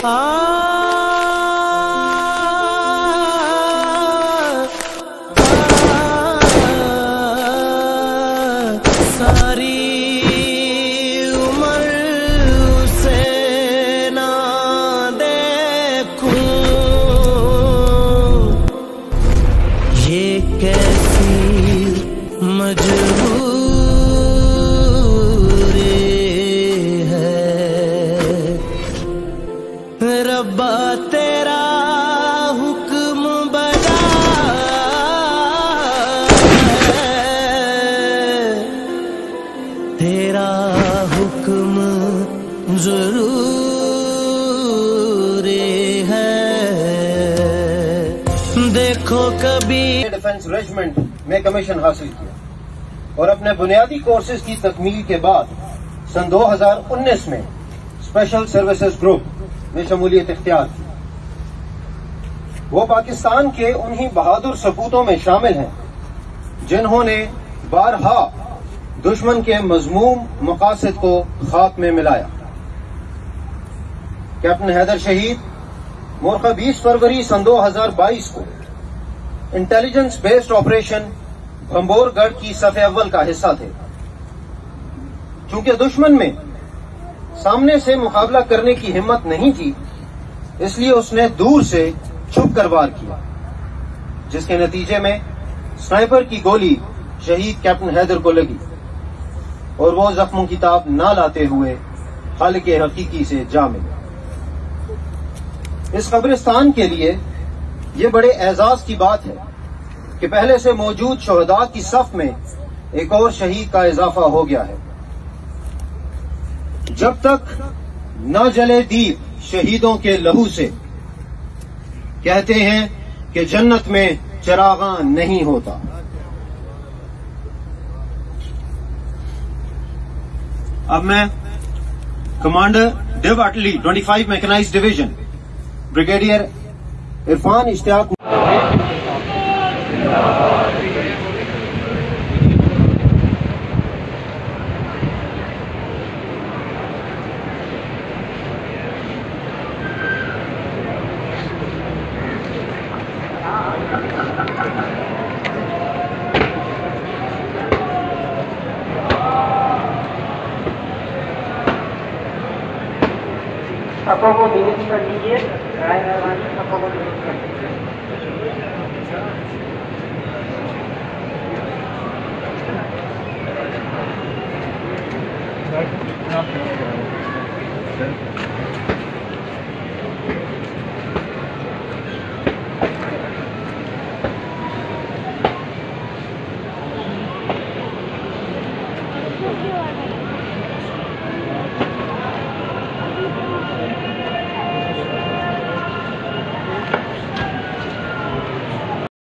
सारी उम्र उसे ना देखूं, ये कैसी मजबूरी है। रब्बा तेरा हुक्म बजा है, तेरा हुक्म जरूरी है। देखो कभी डिफेंस रेजिमेंट में कमीशन हासिल किया और अपने बुनियादी कोर्सेज की तकमील के बाद सन 2019 में स्पेशल सर्विसेज ग्रुप में शमूलियत इख्तियार की। वो पाकिस्तान के उन्हीं बहादुर सपूतों में शामिल हैं जिन्होंने बारहा दुश्मन के मजमूम मकासद को खाक में मिलाया। कैप्टन हैदर शहीद मोरखा 20 फरवरी सन 2022 को इंटेलिजेंस बेस्ड ऑपरेशन भंबोरगढ़ की सफ़े अव्वल का हिस्सा थे। चूंकि दुश्मन में सामने से मुकाबला करने की हिम्मत नहीं थी, इसलिए उसने दूर से छुपकर वार किया, जिसके नतीजे में स्नाइपर की गोली शहीद कैप्टन हैदर को लगी और वो जख्मों की ताब ना लाते हुए खालिक हकीकी से जा मिले। इस कब्रिस्तान के लिए ये बड़े एजाज की बात है कि पहले से मौजूद शहदा की सफ में एक और शहीद का इजाफा हो गया है। जब तक न जले दीप शहीदों के लहू से, कहते हैं कि जन्नत में चरागा नहीं होता। अब मैं commander div artillery 25 mechanised division brigadier Irfan Ishtiaq सबको को डिलीट कर लीजिए, सबको को डिलीट कर दीजिए।